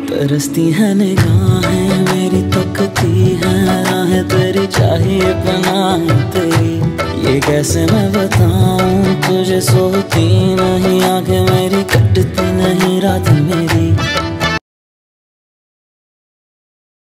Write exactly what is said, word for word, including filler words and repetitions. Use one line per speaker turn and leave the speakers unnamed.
तरसती है निगाहें मेरी, तकती है राहें तेरी, चाहिए पनाह तेरी। ये कैसे मैं बताऊं तुझे, सोती नहीं आंखें मेरी, कटती नहीं